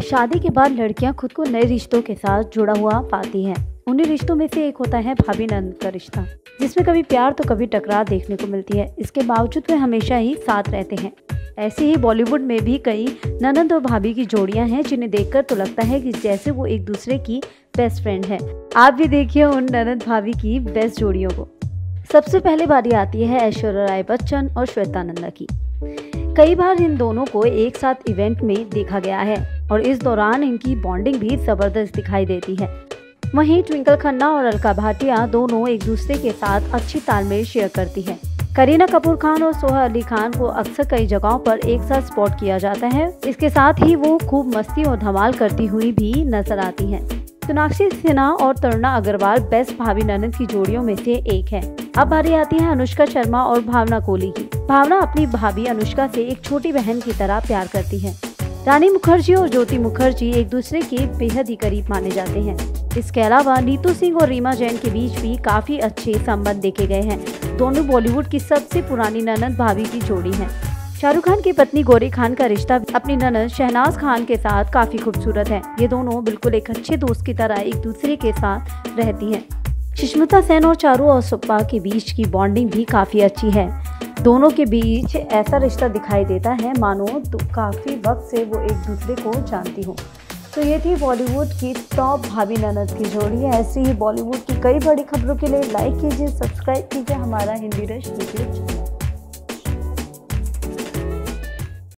शादी के बाद लड़कियां खुद को नए रिश्तों के साथ जुड़ा हुआ पाती हैं। उन्हीं रिश्तों में से एक होता है भाभी ननद का रिश्ता, जिसमें कभी प्यार तो कभी टकरार देखने को मिलती है। इसके बावजूद वे हमेशा ही साथ रहते हैं। ऐसे ही बॉलीवुड में भी कई ननद और भाभी की जोड़ियां हैं, जिन्हें देखकर तो लगता है कि जैसे वो एक दूसरे की बेस्ट फ्रेंड है। आप भी देखिए उन ननद भाभी की बेस्ट जोड़ियों को। सबसे पहले बारी आती है ऐश्वर्या राय बच्चन और श्वेता नंदा की। कई बार इन दोनों को एक साथ इवेंट में देखा गया है और इस दौरान इनकी बॉन्डिंग भी जबरदस्त दिखाई देती है। वहीं ट्विंकल खन्ना और अलका भाटिया दोनों एक दूसरे के साथ अच्छी तालमेल शेयर करती हैं। करीना कपूर खान और सोहा अली खान को अक्सर कई जगहों पर एक साथ स्पॉट किया जाता है। इसके साथ ही वो खूब मस्ती और धमाल करती हुई भी नजर आती हैं। सोनाक्षी सिन्हा और तरुणा अग्रवाल बेस्ट भाभी ननद की जोड़ियों में से एक है। अब बारी आती है अनुष्का शर्मा और भावना कोहली की। भावना अपनी भाभी अनुष्का से एक छोटी बहन की तरह प्यार करती है। रानी मुखर्जी और ज्योति मुखर्जी एक दूसरे के बेहद ही करीब माने जाते हैं। इसके अलावा नीतू सिंह और रीमा जैन के बीच भी काफी अच्छे संबंध देखे गए हैं। दोनों बॉलीवुड की सबसे पुरानी ननद भाभी की जोड़ी है। शाहरुख खान की पत्नी गौरी खान का रिश्ता अपनी ननद शहनाज खान के साथ काफी खूबसूरत है। ये दोनों बिल्कुल एक अच्छे दोस्त की तरह एक दूसरे के साथ रहती हैं। सुष्मिता सेन और चारू और सुप्पा के बीच की बॉन्डिंग भी काफी अच्छी है। दोनों के बीच ऐसा रिश्ता दिखाई देता है मानो तो काफी वक्त से वो एक दूसरे को जानती हो। तो ये थी बॉलीवुड की टॉप भाभी ननद की जोड़ी। ऐसी ही बॉलीवुड की कई बड़ी खबरों के लिए लाइक कीजिए, सब्सक्राइब कीजिए हमारा हिंदी रश यूट्यूब चैनल।